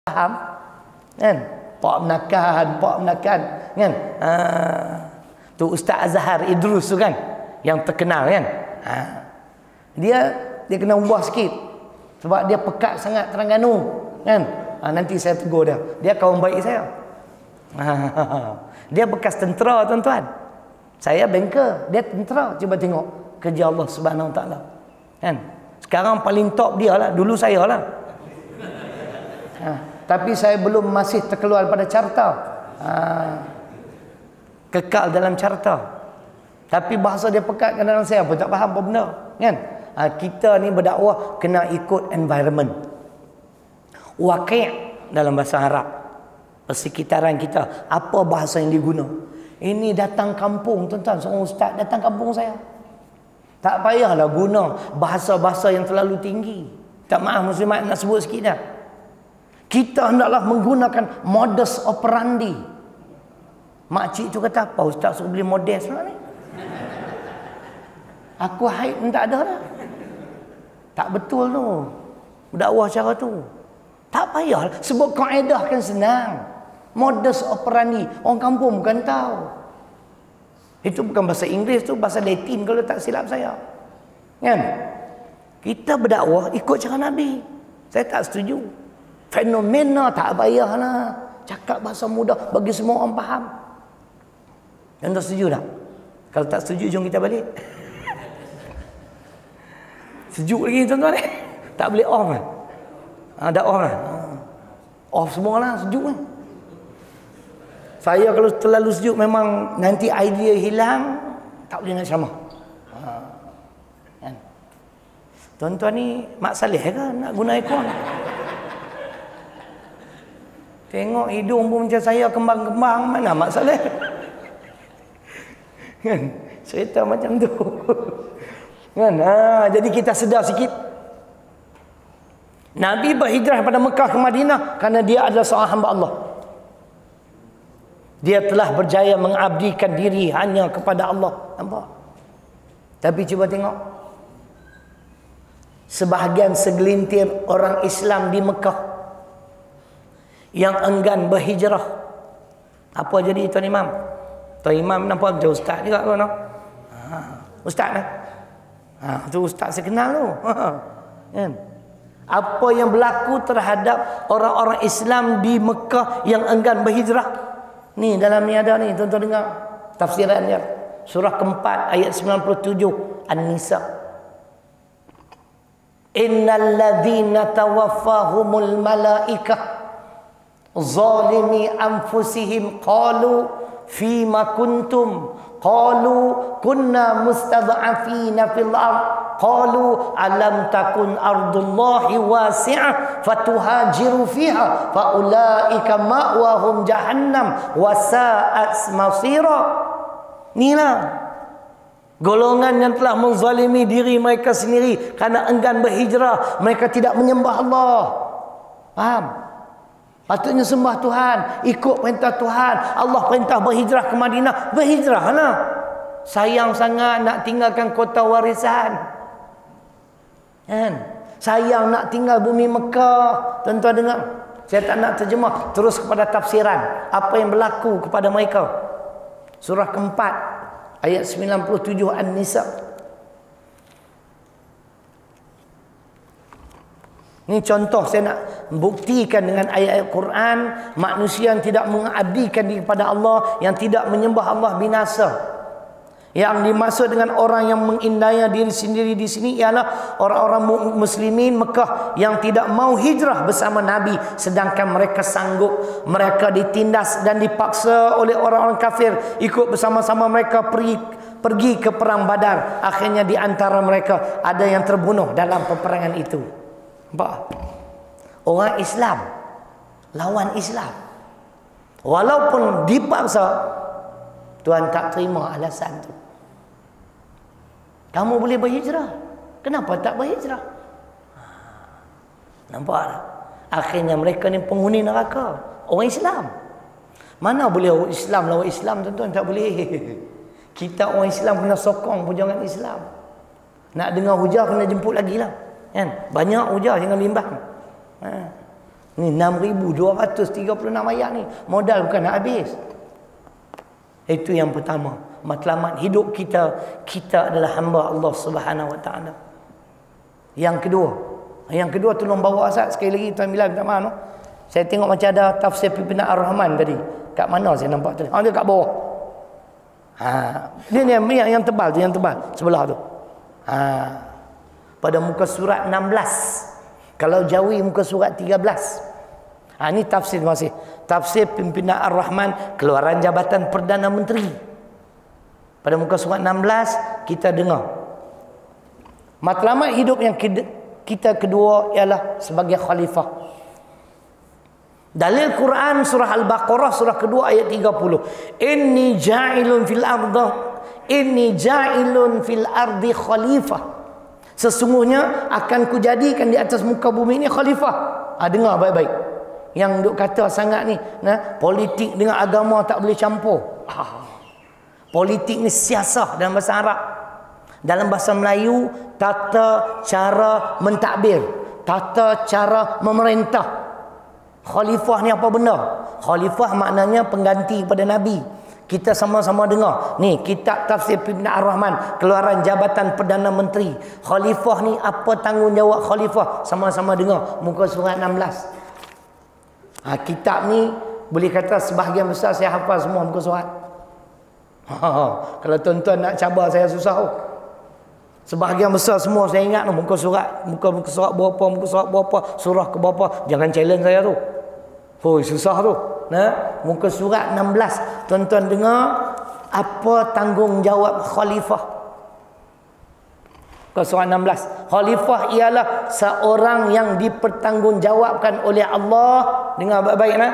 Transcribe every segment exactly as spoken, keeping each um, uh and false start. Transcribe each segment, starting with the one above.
Faham? Kan? Pak menakan, pak menakan, kan? Ha. Tu Ustaz Azhar Idrus tu kan, yang terkenal kan? Ha. Dia dia kena ubah sikit sebab dia pekat sangat Terengganu, kan? Ha, nanti saya tegur dia. Dia kawan baik saya. Ha. Dia bekas tentera, tuan-tuan. Saya banker, dia tentera. Cuba tengok kerja Allah Subhanahu Wa Taala. Kan? Sekarang paling top dia lah, dulu saya lah. Ha. Tapi saya belum masih terkeluar pada carta. Ha. Kekal dalam carta. Tapi bahasa dia pekat kadang-kadang saya pun tak faham apa benda, kan? Ha, kita ni berdakwah kena ikut environment. Waqi' dalam bahasa Arab. Persekitaran kita, apa bahasa yang diguna? Ini datang kampung, tuan-tuan, seorang ustaz datang kampung saya. Tak payahlah guna bahasa-bahasa yang terlalu tinggi. Tak maaf muslimat nak sebut sikit dah. Kita hendaklah menggunakan modus operandi. Makcik tu kata, apa ustaz suruh beli modus pula ni? Aku haid pun tak ada dah. Tak betul tu berdakwah cara tu. Tak payah sebut kaedah kan senang. Modus operandi, orang kampung bukan tahu. Itu bukan bahasa Inggeris tu, bahasa Latin kalau tak silap saya. Kan? Kita berdakwah ikut cara Nabi. Saya tak setuju. Fenomena tak payahlah cakap bahasa mudah bagi semua orang faham. Anda setuju tak? Kalau tak setuju, jom kita balik. Sejuk lagi tuan-tuan eh? Tak boleh off kan? Ha, dah off lah. Off semua lah, sejuk kan? Saya kalau terlalu sejuk memang nanti idea hilang, tak boleh nak ceramah. Ha. Kan? Tuan-tuan ni Mak Saleh ke nak guna aircon? Tengok hidung pun macam saya kembang-kembang, mana Mak Saleh? Kan? Cerita macam tu. Kan? Ha, jadi kita sedar sikit. Nabi berhijrah pada Mekah ke Madinah kerana dia adalah seorang hamba Allah. Dia telah berjaya mengabdikan diri hanya kepada Allah. Nampak? Tapi cuba tengok. Sebahagian segelintir orang Islam di Mekah yang enggan berhijrah. Apa jadi Tuan Imam? Tuan Imam nampak macam ustaz juga kan? Ha, ustaz lah. Ha, tu ustaz saya kenal tu. Ha, kan? Apa yang berlaku terhadap orang-orang Islam di Mekah yang enggan berhijrah? Ni dalam ni ada ni, tuan-tuan dengar tafsiran dia. Surah keempat ayat sembilan puluh tujuh An-Nisa. Innal ladzina tawaffahumul malaikah zalimi anfusihim qalu fima kuntum qalu kunna mustad'afina fil ard qalu alam takun ardullahi wasi'ah fatuhajiru fiha faulaika ma'wahum jahannam wa sa'at masira. Inilah golongan yang telah menzalimi diri mereka sendiri kerana enggan berhijrah. Mereka tidak menyembah Allah. Faham? Patutnya sembah Tuhan, ikut perintah Tuhan. Allah perintah berhijrah ke Madinah, berhijrahlah. Sayang sangat nak tinggalkan kota warisan. Kan? Sayang nak tinggal bumi Mekah. Tuan-tuan dengar. Saya tak nak terjemah, terus kepada tafsiran apa yang berlaku kepada mereka. Surah keempat ayat sembilan puluh tujuh An-Nisa. Ini contoh saya nak buktikan dengan ayat-ayat Quran. Manusia yang tidak mengabdikan diri kepada Allah, yang tidak menyembah Allah, binasa. Yang dimaksud dengan orang yang mengindahkan diri sendiri di sini ialah orang-orang muslimin Mekah yang tidak mau hijrah bersama Nabi, sedangkan mereka sanggup. Mereka ditindas dan dipaksa oleh orang-orang kafir ikut bersama-sama mereka pergi pergi ke perang Badar. Akhirnya di antara mereka ada yang terbunuh dalam peperangan itu. Nampak? Orang Islam lawan Islam, walaupun dipaksa, Tuhan tak terima alasan tu. Kamu boleh berhijrah, kenapa tak berhijrah? Nampak tak? Akhirnya mereka ni penghuni neraka. Orang Islam. Mana boleh orang Islam lawan Islam, tuan-tuan? Tak boleh. Kita orang Islam kena sokong perjuangan Islam. Nak dengar hujah kena jemput lagi lah. Kan? Banyak hujah, jangan bimbang. Ha. Ni enam ribu dua ratus tiga puluh enam ayat ni. Modal bukan nak habis. Itu yang pertama. Matlamat hidup kita, kita adalah hamba Allah Subhanahu Wa Taala. Yang kedua, yang kedua tolong bawa Ustaz sekali lagi tuan Bilal minta maaf. No? Saya tengok macam ada tafsir pimpinan Ar-Rahman tadi. Kat mana saya nampak tu? Ah, dia kat bawah. Ha, dia ni yang, yang tebal tu, yang tebal sebelah tu. Ha, pada muka surat enam belas. Kalau Jawi muka surat tiga belas. Ha, ini tafsir masih. Tafsir pimpinan Ar-Rahman, keluaran jabatan Perdana Menteri. Pada muka surat enam belas, kita dengar. Matlamat hidup yang kita kedua ialah sebagai khalifah. Dalil Quran surah Al-Baqarah surah kedua ayat tiga puluh. Inni ja'ilun fil ardi inni ja'ilun fil ardi khalifah. Sesungguhnya akan kujadikan di atas muka bumi ini khalifah. Ah, dengar baik-baik. Yang duk kata sangat ni, nah, politik dengan agama tak boleh campur. Ah. Politik ni siasah dalam bahasa Arab. Dalam bahasa Melayu, tata cara mentadbir, tata cara memerintah. Khalifah ni apa benda? Khalifah maknanya pengganti pada Nabi. Kita sama-sama dengar. Ni kitab tafsir Ibn Ar-Rahman, keluaran jabatan Perdana Menteri. Khalifah ni apa tanggungjawab khalifah? Sama-sama dengar. Muka surat enam belas. Ha, kitab ni boleh kata sebahagian besar saya hafal semua muka surat. Ha, ha. Kalau tuan-tuan nak cabar saya susah. Oh. Sebahagian besar semua saya ingat oh, muka surat, muka muka surat berapa, muka surat berapa, surah ke berapa. Jangan challenge saya tu. Oh, susah tu. Nah, muka surat enam belas. Tuan-tuan dengar apa tanggungjawab khalifah. Muka surat enam belas. Khalifah ialah seorang yang dipertanggungjawabkan oleh Allah, dengar baik-baik nah,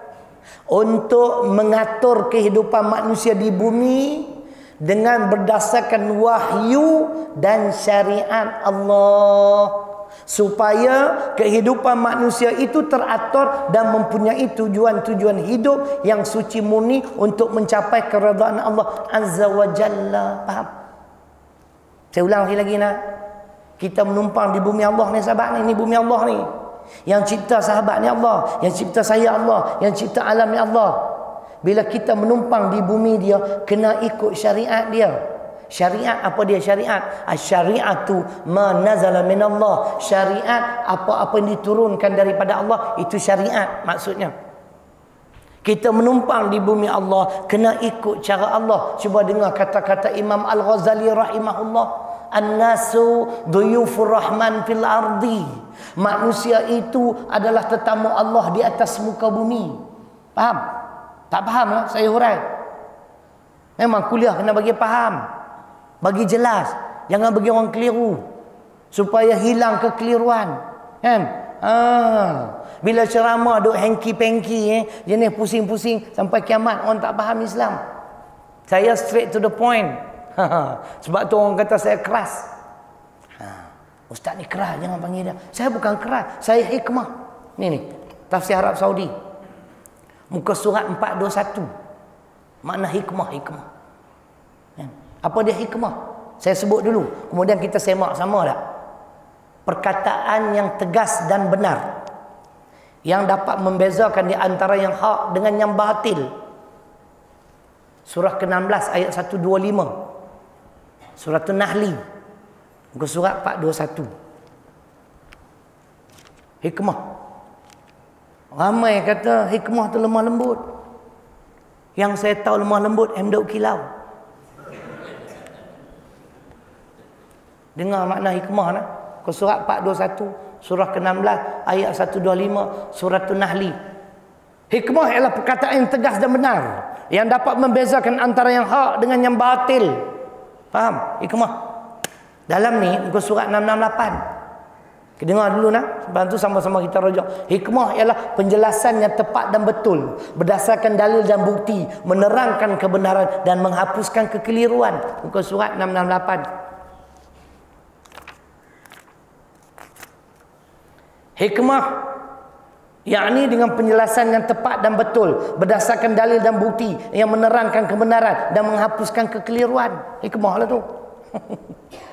untuk mengatur kehidupan manusia di bumi dengan berdasarkan wahyu dan syariat Allah, supaya kehidupan manusia itu teratur dan mempunyai tujuan-tujuan hidup yang suci murni untuk mencapai keridhaan Allah Azza wa Jalla. Faham? Saya ulang lagi nak. Kita menumpang di bumi Allah ni sahabat ni, ni bumi Allah ni. Yang cipta sahabat ni Allah, yang cipta saya Allah, yang cipta alam ni Allah. Bila kita menumpang di bumi dia, kena ikut syariat dia. Syariat apa dia syariat? Asy-syari'atu ma nazala minallah. Syariat apa-apa yang diturunkan daripada Allah, itu syariat maksudnya. Kita menumpang di bumi Allah, kena ikut cara Allah. Cuba dengar kata-kata Imam Al-Ghazali rahimahullah. An-nasu duyufur rahman fil ardi. Manusia itu adalah tetamu Allah di atas muka bumi. Faham? Tak faham lah saya hurai. Memang kuliah kena bagi faham, bagi jelas, jangan bagi orang keliru, supaya hilang kekeliruan, kan? Ah, bila ceramah duk hengki-pengki, eh, jenis pusing-pusing sampai kiamat, orang tak faham Islam. Saya straight to the point. Sebab tu orang kata saya keras. Ha, Ustaz ni keras, jangan panggil dia. Saya bukan keras, saya hikmah. Ni ni, tafsir Arab Saudi. Muka surat empat dua satu. Makna hikmah, hikmah. Ya. Apa dia hikmah? Saya sebut dulu, kemudian kita semak sama tak? Perkataan yang tegas dan benar, yang dapat membezakan di antara yang hak dengan yang batil. Surah ke enam belas ayat seratus dua puluh lima. Surah An-Nahli, muka surat empat dua satu. Hikmah. Ramai kata hikmah tu lemah lembut. Yang saya tahu lemah lembut Hamduk Kilau. Dengar makna hikmah nah. Ke surat empat dua satu, surah ke enam belas ayat seratus dua puluh lima, surah An-Nahli. Hikmah ialah perkataan yang tegas dan benar, yang dapat membezakan antara yang hak dengan yang batil. Faham? Hikmah. Dalam ni muka surat enam enam lapan. Kita dengar dulu nah, sebab tu sama-sama kita rujuk. Hikmah ialah penjelasan yang tepat dan betul, berdasarkan dalil dan bukti, menerangkan kebenaran dan menghapuskan kekeliruan. Muka surat enam enam lapan. Hikmah yakni dengan penjelasan yang tepat dan betul, berdasarkan dalil dan bukti yang menerangkan kebenaran dan menghapuskan kekeliruan. Hikmah lah tu.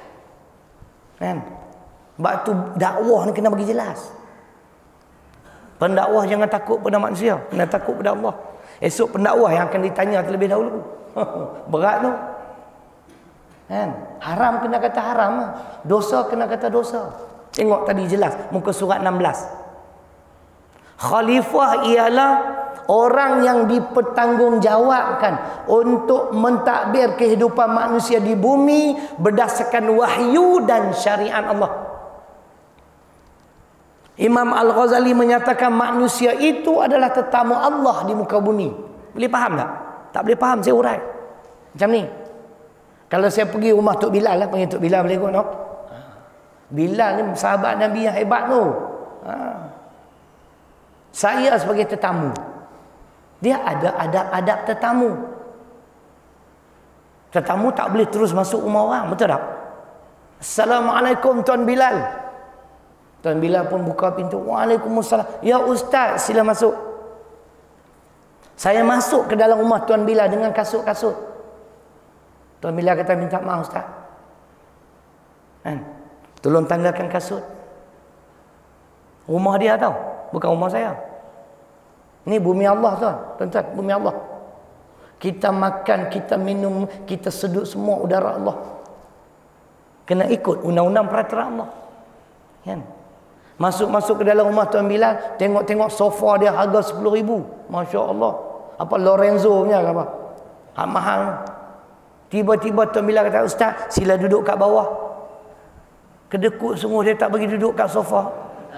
Kan? Sebab tu dakwah ni kena bagi jelas. Pendakwah jangan takut pada manusia, kena takut pada Allah. Esok pendakwah yang akan ditanya terlebih dahulu. Berat tu. Kan? Haram kena kata haram, dosa kena kata dosa. Tengok tadi jelas muka surat enam belas. Khalifah ialah orang yang dipertanggungjawabkan untuk mentadbir kehidupan manusia di bumi berdasarkan wahyu dan syariat Allah. Imam Al-Ghazali menyatakan manusia itu adalah tetamu Allah di muka bumi. Boleh faham tak? Tak boleh faham, saya urai. Macam ni. Kalau saya pergi rumah Tok Bilal lah, panggil Tok Bilal boleh kot, no? Bilal ni sahabat Nabi yang hebat tu. Ha. Saya sebagai tetamu. Dia ada adab-adab tetamu. Tetamu tak boleh terus masuk rumah orang, betul tak? Assalamualaikum Tuan Bilal. Tuan Bilal pun buka pintu. Waalaikumsalam. Ya Ustaz, sila masuk. Saya masuk ke dalam rumah Tuan Bilal dengan kasut-kasut. Tuan Bilal kata, minta maaf Ustaz. Kan? Tolong tanggalkan kasut. Rumah dia tau, bukan rumah saya. Ini bumi Allah tuan, tuan-tuan, bumi Allah. Kita makan, kita minum, kita sedut semua udara Allah. Kena ikut undang-undang peraturan Allah. Kan? Masuk-masuk ke dalam rumah Tuan Bilal, tengok-tengok sofa dia harga sepuluh ribu. Masya Allah. Apa Lorenzo punya ke apa? Hak mahal. Tiba-tiba Tuan Bilal kata, Ustaz, sila duduk kat bawah. Kedekut sungguh dia tak bagi duduk kat sofa.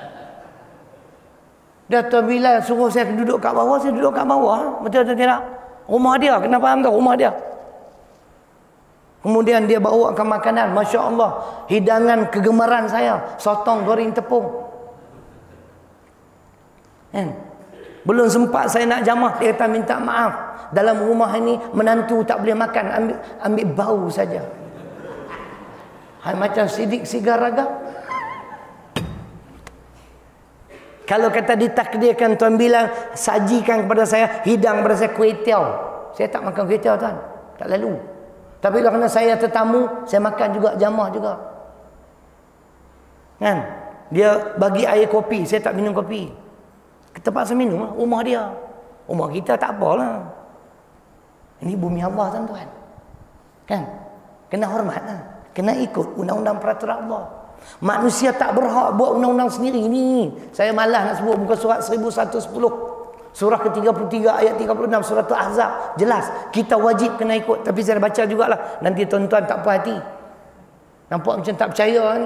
Dah Tuan Bilal suruh saya duduk kat bawah, saya duduk kat bawah. Betul atau tidak? Rumah dia, kena faham tak? Rumah dia. Kemudian dia bawakan makanan, Masya Allah, hidangan kegemaran saya, sotong goreng tepung. Kan? Belum sempat saya nak jamah, dia kata minta maaf. Dalam rumah ini menantu tak boleh makan, ambil ambil bau saja. Hai, macam sidik sigar raga. Kalau kata ditakdirkan Tuan Bilal sajikan kepada saya, hidang kepada saya kuih tiaw. Saya tak makan kuih tiaw tuan, tak lalu. Tapi kalau kena saya tetamu, saya makan juga, jamah juga. Kan? Dia bagi air kopi, saya tak minum kopi. Terpaksa minum lah, rumah dia. Rumah kita tak apalah. Ini bumi Allah tuan-tuan. Kan? Kena hormat lah. Kena ikut undang-undang peraturan Allah. Manusia tak berhak buat undang-undang sendiri ni. Saya malas nak sebut muka surat seribu seratus sepuluh. Surah ke tiga puluh tiga ayat tiga puluh enam surah Al-Ahzab. Jelas kita wajib kena ikut. Tapi saya baca jugalah. Nanti tuan-tuan tak puas hati. Nampak macam tak percaya ni.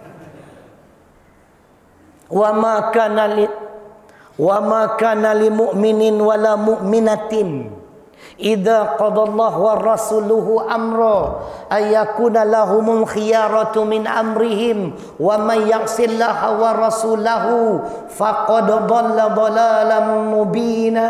Wa ma kana li wa ma kana lil mu'minin wala mu'minatin idza qadallahu wa rasuluhu amra ayakuna lahumul khiyaratu min amrihim wa may ya'sillaha wa rasulahu faqad dhalla dhalalan mubina.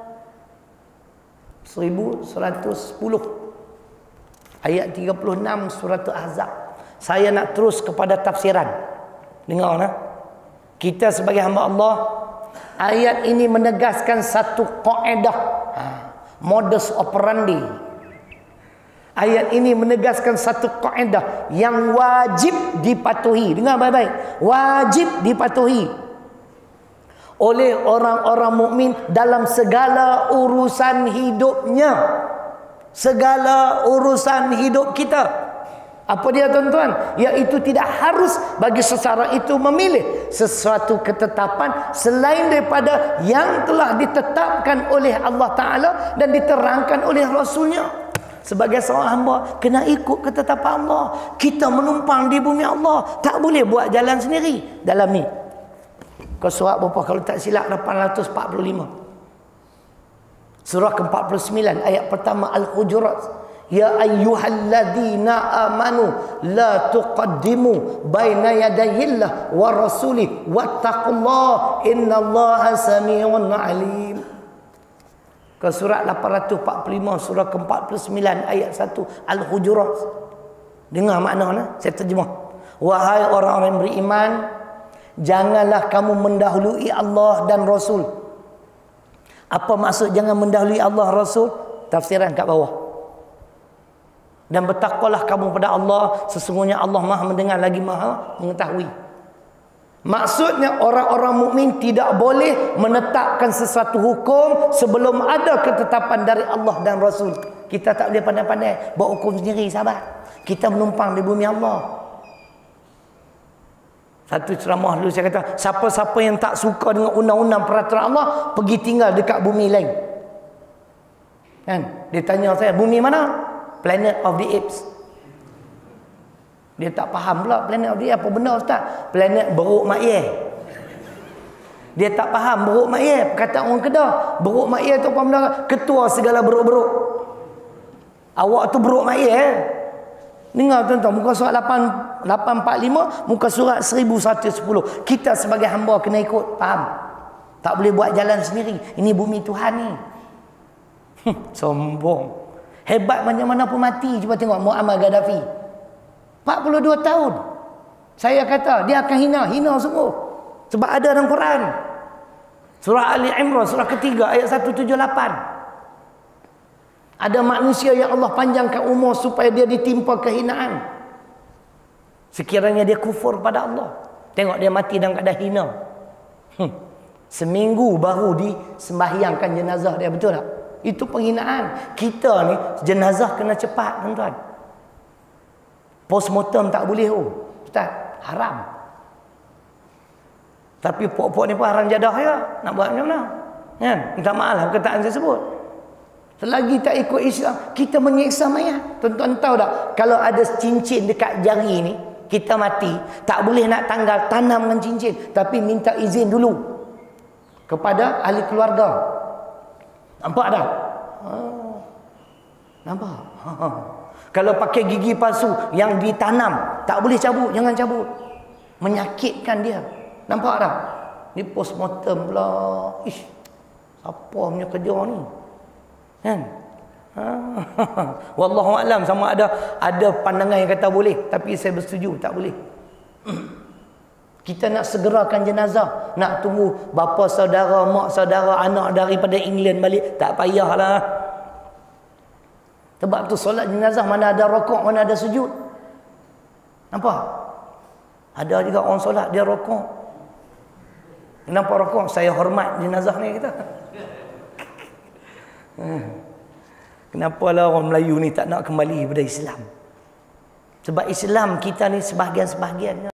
seribu seratus sepuluh ayat tiga puluh enam surah Al-Ahzab. Saya nak terus kepada tafsiran. Dengar nah. Kita sebagai hamba Allah, ayat ini menegaskan satu kaedah, modus operandi. Ayat ini menegaskan satu kaedah yang wajib dipatuhi. Dengar baik-baik. Wajib dipatuhi oleh orang-orang mukmin dalam segala urusan hidupnya. Segala urusan hidup kita. Apa dia tuan-tuan? Iaitu tidak harus bagi seseorang itu memilih sesuatu ketetapan selain daripada yang telah ditetapkan oleh Allah Ta'ala dan diterangkan oleh Rasulnya. Sebagai seorang hamba, kena ikut ketetapan Allah. Kita menumpang di bumi Allah, tak boleh buat jalan sendiri. Dalam ni kau surat berapa kalau tak silap? lapan ratus empat puluh lima. Surah ke empat puluh sembilan ayat pertama Al-Hujurat. Ya ayyuhalladzina amanu la tuqaddimu baina yadayillah wa rasulih wattaqullaha innallaha samiun alim. Ke surat lapan ratus empat puluh lima surah ke empat puluh sembilan ayat satu Al-Hujurat. Dengar maknanya, saya terjemah. Wahai orang-orang yang beriman, janganlah kamu mendahului Allah dan Rasul. Apa maksud jangan mendahului Allah Rasul? Tafsiran kat bawah. Dan bertakwalah kamu pada Allah, sesungguhnya Allah Maha mendengar lagi Maha mengetahui. Maksudnya orang-orang mukmin tidak boleh menetapkan sesuatu hukum sebelum ada ketetapan dari Allah dan Rasul. Kita tak boleh pandai-pandai buat hukum sendiri, sahabat. Kita menumpang di bumi Allah. Satu ceramah dulu saya kata, siapa-siapa yang tak suka dengan undang-undang peraturan Allah, pergi tinggal dekat bumi lain. Kan? Dia tanya saya, bumi mana? Planet of the Apes. Dia tak faham pula planet of the Apes apa benda, ustaz? Planet beruk makyeh. Dia tak faham beruk makyeh. Kata orang Kedah, beruk makyeh tu apa benda? Ketua segala beruk-beruk. Awak tu beruk makyeh. Dengar tuan-tuan, muka surat lapan empat lima, muka surat seribu seratus sepuluh. Kita sebagai hamba kena ikut, faham? Tak boleh buat jalan sendiri. Ini bumi Tuhan ni. Sombong. Hebat macam mana pun mati. Cuba tengok Muammar Gaddafi. empat puluh dua tahun. Saya kata dia akan hina. Hina sungguh. Sebab ada dalam Quran. Surah Ali Imran, surah ketiga, ayat seratus tujuh puluh lapan. Ada manusia yang Allah panjangkan umur supaya dia ditimpa kehinaan. Sekiranya dia kufur pada Allah. Tengok dia mati dalam keadaan hina. Hmm. Seminggu baru disembahyangkan jenazah dia. Betul tak? Itu penghinaan. Kita ni jenazah kena cepat, tuan-tuan. Postmortem tak boleh. Oh, Ustaz, haram. Tapi pok-pok ni pun haram jadah ya. Nak buat macam mana? Kan? Minta maaf lah perkataan saya sebut. Selagi tak ikut Islam, kita menyiksa mayat. Tuan-tuan tahu tak? Kalau ada cincin dekat jari ni, kita mati, tak boleh nak tanggal, tanam dengan cincin. Tapi minta izin dulu kepada ahli keluarga. Nampak tak? Ha. Nampak? Ha. Kalau pakai gigi palsu yang ditanam, tak boleh cabut, jangan cabut. Menyakitkan dia. Nampak tak? Ni postmortem pula. Ish, apa punya kerja ni? Kan? Ha. Wallahu a'lam, sama ada ada pandangan yang kata boleh, tapi saya bersetuju tak boleh. Kita nak segerakan jenazah, nak tunggu bapa saudara, mak saudara, anak daripada England balik, tak payahlah. Sebab tu solat jenazah mana ada rokok, mana ada sujud. Nampak? Ada juga orang solat dia rokok. Kenapa rokok? Saya hormat jenazah ni kita. Kenapa lah orang Melayu ni tak nak kembali kepada Islam? Sebab Islam kita ni sebahagian-sebahagian